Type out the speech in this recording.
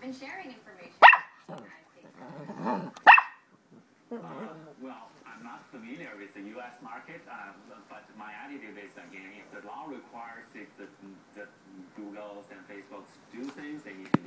when sharing information. Well, I'm not familiar with the U.S. market, but my attitude is, again, if the law requires the Googles and Facebooks to do things, they need to